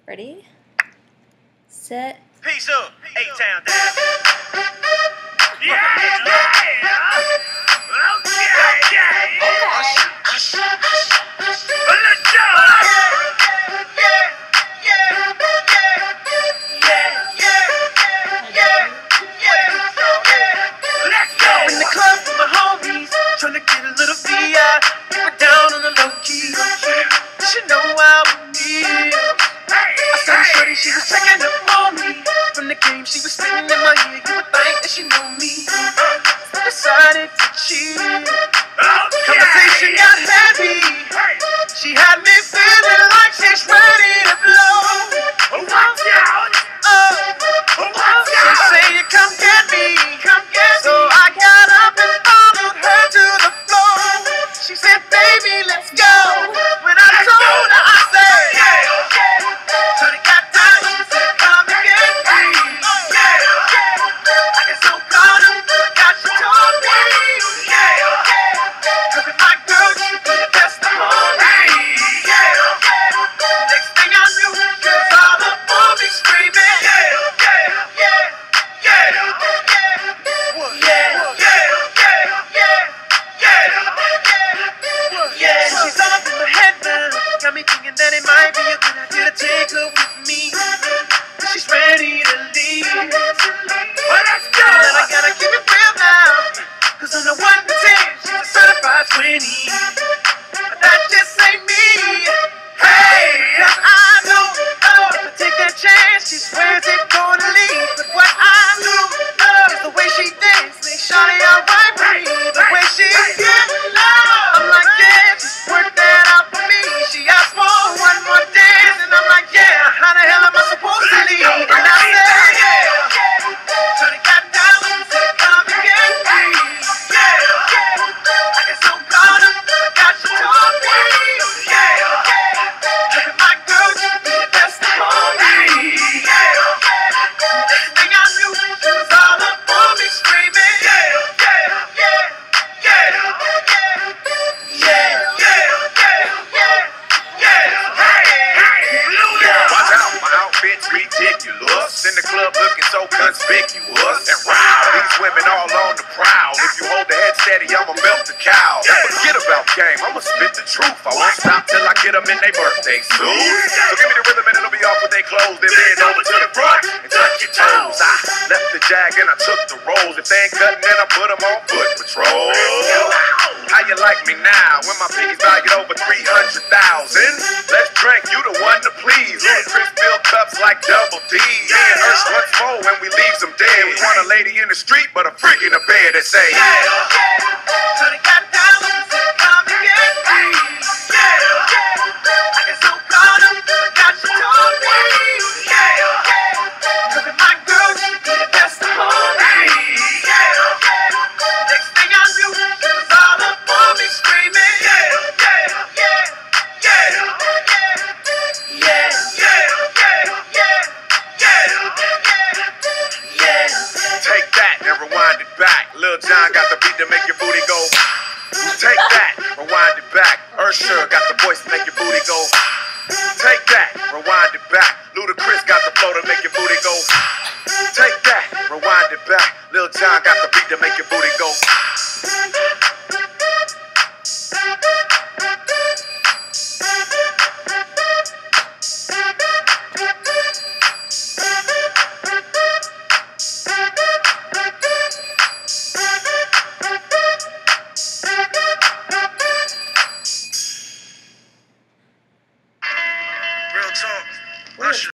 Ready? Set. Peace up, A-Town down. Yeah. Let's go. Let's go. In the club with my homies, tryna get a little VI. We're down on the low key. You should know how we feel. I saw the shorty, she was checking up on me. From the game, she was spitting in my ear. You would think that she know me. So I decided to cheat. Conversation got heavy. She had me feeling like she's ready to blow. Watch out. She said, "You come get me." So I got up and followed her to the floor. She said, "Baby, let's go." When I told her, I said, "So they got down, she said, come and get me." I got so caught up, forgot she told me. Cause with my girl, she be the best of all me. Next thing I knew, she was all up on me screaming. She's all up in my head now. Got me thinking that it might be a good idea to take her with me. She's ready to leave. Well, let's go. And I gotta keep it real now. Cause on the 1 to 10, she's a certified 20. But that just ain't me. Hey, cause I know, if I take that chance, she swears it's gonna leave. But what I do is the way she dance, make shawty alright with me. The way she get love, I'm like, yeah, just work that out for me. She asked for one more dance, and I'm like, yeah, how the hell am I supposed to leave? And I said, so they got down and said, come and get me. I got so caught up, forgot she told me. Look at my girl, she be the best of all me. Next thing I knew, she was all up on me screaming. Watch out, my outfit's ridiculous. In the club looking so conspicuous. And wow, these women all on the prowl. If you hold the head steady, I'ma melt the cow. Forget about game, I'ma spit the truth. I won't stop till I get them in their birthday suits. So give me the rhythm and it'll be off with their clothes. Then bend over to the front and touch your toes. I left the jag and I took the rolls. If they ain't cutting, then I put them on foot patrol. How you like me now when my piggy's valued over 300,000? Let's drink, you the one to please. Ludacris fill cups like double D. Me and Ursh once more when we leaves them dead. We want a lady in the street, but a freak in the bed that say, So they got down and said, come and get me. I got so caught up, forgot she told me. Look at my girl, she be the best of all me. Next thing I knew, she was all up on me screaming. take that and rewind it back. Lil Jon got the beat to make your booty go. Take that, rewind it back. Usher got the voice to make your booty go. Take that, rewind it back. Ludacris got the flow to make your booty go. Take that, rewind it back. Lil Jon got the beat to make your booty go. Real talk. Usher.